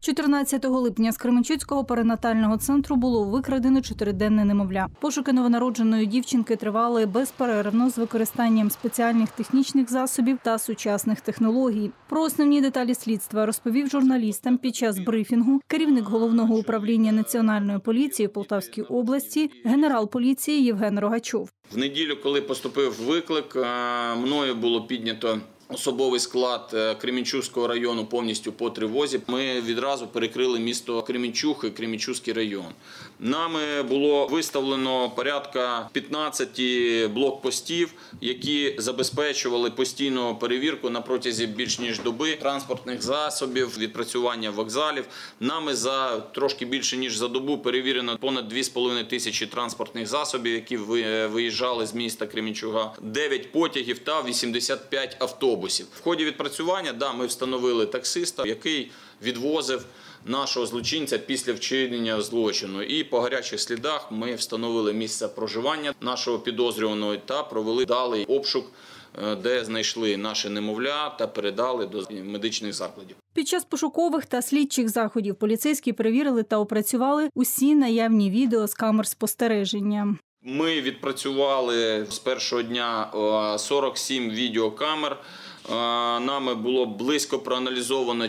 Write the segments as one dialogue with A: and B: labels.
A: 14 липня з Кременчуцького перинатального центру було викрадено 4-денне немовля. Пошуки новонародженої дівчинки тривали безперервно з використанням спеціальних технічних засобів та сучасних технологій. Про основні деталі слідства розповів журналістам під час брифінгу керівник Головного управління Національної поліції в Полтавській області, генерал поліції Євген Рогачов.
B: В неділю, коли поступив виклик, мною було піднято особовий склад Кременчуцького району повністю по тривозі. Ми відразу перекрили місто Кременчуг і Кременчуцький район. Нами було виставлено порядка 15 блокпостів, які забезпечували постійну перевірку на протязі більш ніж доби транспортних засобів, відпрацювання вокзалів. Нами за трошки більше ніж за добу перевірено понад 2,5 тисячі транспортних засобів, які виїжджали з міста Кременчуга, 9 потягів та 85 автобусів. В ході відпрацювання ми встановили таксиста, який відвозив нашого злочинця після вчинення злочину. І по гарячих слідах ми встановили місце проживання нашого підозрюваного та провели далий обшук, де знайшли наше немовля та передали до медичних закладів.
A: Під час пошукових та слідчих заходів поліцейські перевірили та опрацювали усі наявні відео з камер спостереження.
B: Ми відпрацювали з першого дня 47 відеокамер. Нами було близько проаналізовано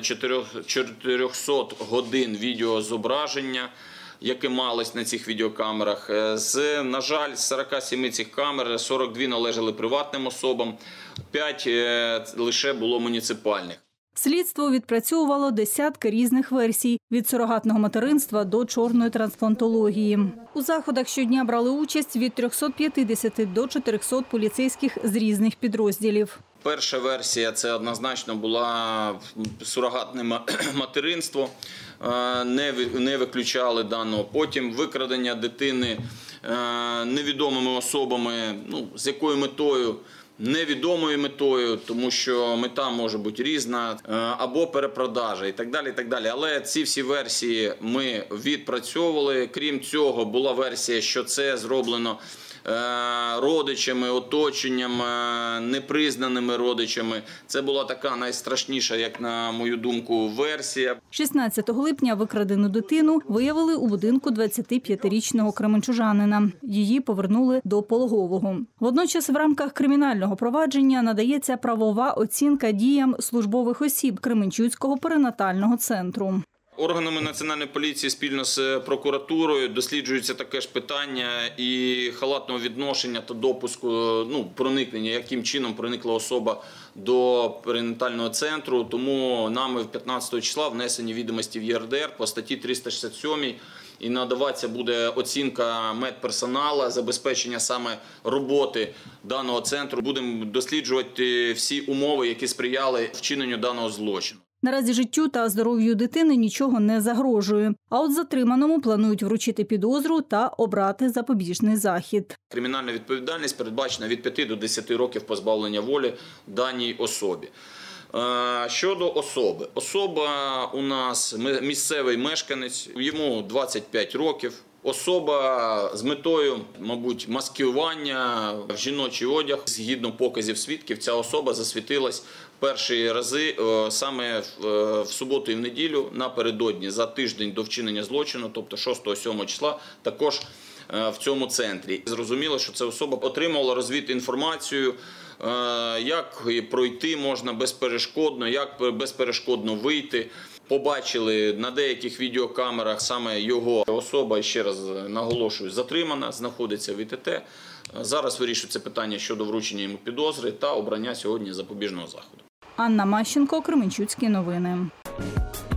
B: 400 годин відеозображення, яке малось на цих відеокамерах. На жаль, з 47 цих камер 42 належали приватним особам, 5 лише було муніципальних.
A: Слідство відпрацьовувало десятки різних версій – від сурогатного материнства до чорної трансплантології. У заходах щодня брали участь від 350 до 400 поліцейських з різних підрозділів.
B: Перша версія – це однозначно була сурогатне материнство, не виключали даного. Потім викрадення дитини невідомими особами, з якою метою? Невідомою метою, тому що мета може бути різна, або перепродажа і так далі, і так далі. Але ці всі версії ми відпрацьовували. Крім цього, була версія, що це зроблено родичами, оточенням, непризнаними родичами. Це була така найстрашніша, як на мою думку, версія.
A: 16 липня викрадену дитину виявили у будинку 25-річного кременчужанина. Її повернули до пологового. Водночас в рамках кримінального провадження надається правова оцінка діям службових осіб Кременчуцького перинатального центру.
B: Органами Національної поліції спільно з прокуратурою досліджується таке ж питання і халатного відношення та допуску, проникнення, яким чином проникла особа до перинатального центру. Тому нами 15 числа внесені відомості в ЄРДР по статті 367 і надаватися буде оцінка медперсоналу, забезпечення саме роботи даного центру. Будемо досліджувати всі умови, які сприяли вчиненню даного злочину.
A: Наразі життю та здоров'ю дитини нічого не загрожує. А от затриманому планують вручити підозру та обрати запобіжний захід.
B: Кримінальна відповідальність передбачена від 5 до 10 років позбавлення волі даній особі. Щодо особи. Особа у нас місцевий мешканець, йому 25 років. Особа з метою, мабуть, маскування в жіночий одяг. Згідно показів свідків, ця особа засвітилась перші рази саме в суботу і в неділю, напередодні, за тиждень до вчинення злочину, тобто 6-7 числа, також в цьому центрі. Зрозуміло, що ця особа отримала розвідінформацію, як пройти можна безперешкодно, як безперешкодно вийти. Побачили на деяких відеокамерах саме його особа, ще раз наголошую, затримана, знаходиться в ІТТ. Зараз вирішується питання щодо вручення йому підозри та обрання сьогодні запобіжного заходу.
A: Анна Мащенко, Кременчуцькі новини.